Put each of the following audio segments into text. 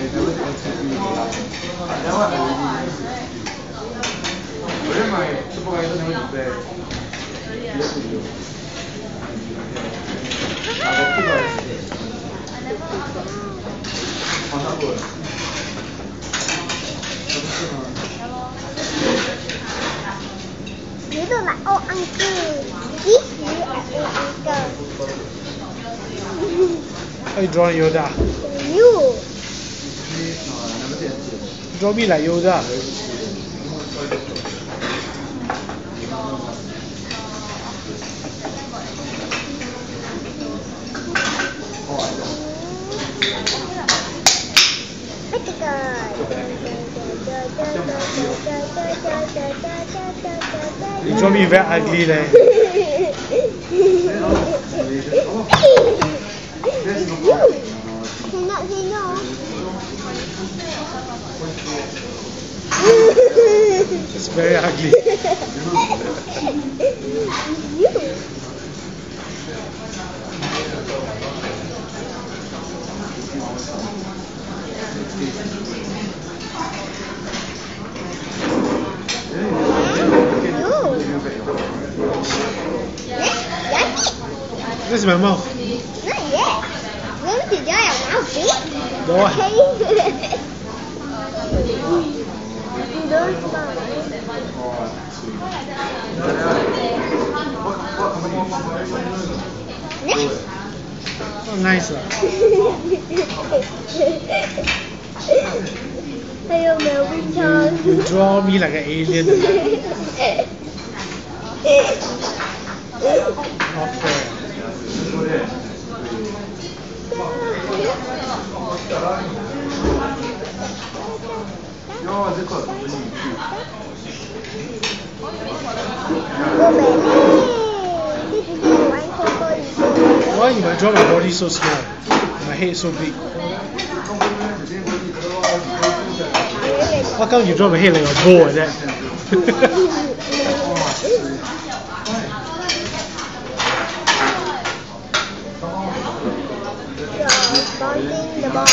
You look like old uncle. This you are old uncle. How you drawing Yoda? You. Draw me like Yoda. You draw me very ugly leh. Cannot say no. It's very ugly. You. This is my mouth. Not yet. Going to dry your mouth, see? Don't want. Okay. Don't smile. Oh, nice lah. Hello, Melvin Chan. You draw me like an alien. Not fair. Why you might draw my body so small? My head so big. How come you draw my head like a bow like that? Bouncing the ball.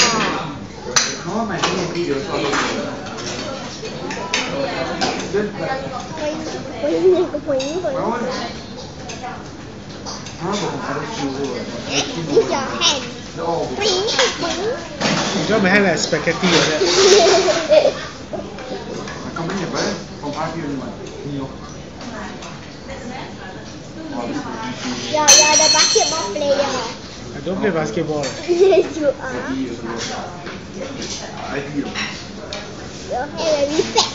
Use your hand. You draw my hand like spaghetti like that. You're the basketball player. I don't play basketball. Yes, you are. Your hair very fat.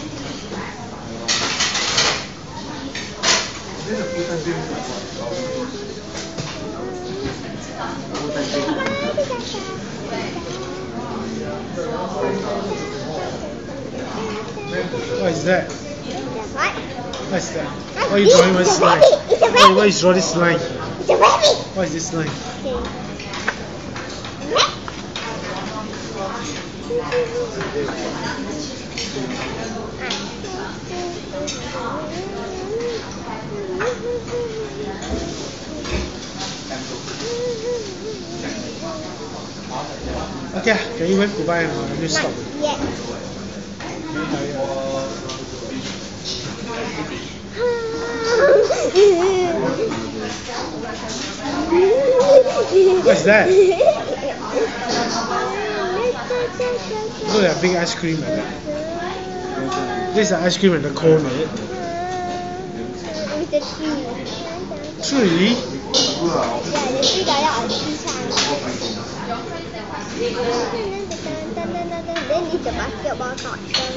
What is that? What? What's that? Why are you drawing my slime? It's a rabbit. Why is drawing this line? It's a rabbit. What is this line? Okay, can you wave goodbye now? Let me stop. Yes. What's that? Look at a big ice cream like that. This is an ice cream and the cone, is it? With the tree. Tree? Yeah, the tree got out of tree Then it's a basketball court.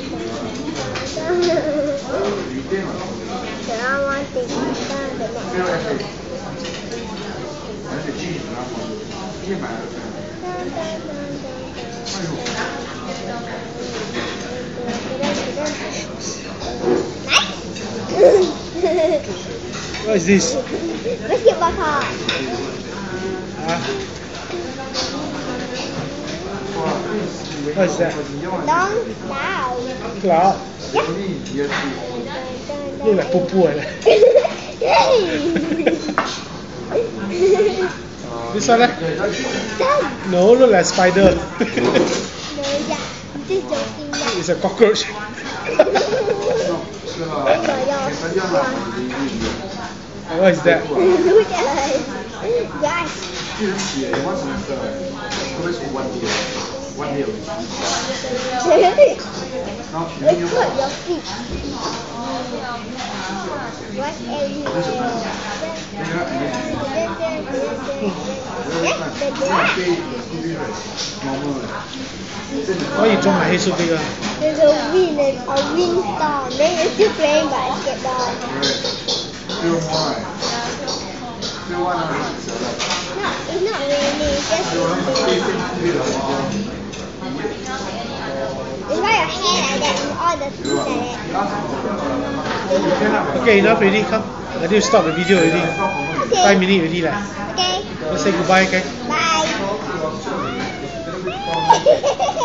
The other one thing. The What is this? Basketball court. What is that? Long cloud. Cloud? Yeah. Look like poo poo like that. This one? No, look like spider. This is joking. It's a cockroach. What is that? Look at us. Guys. Let's put your feet. What Why you draw my head so big? There's a wind and a windstorm. Then you're still playing basketball. No, it's not raining. It's just windy. It's why your hair like that and all the feet like that. Okay, enough already. Come. I need to stop the video already. Okay. 5 minutes already. Okay. Let's say goodbye, okay? Bye.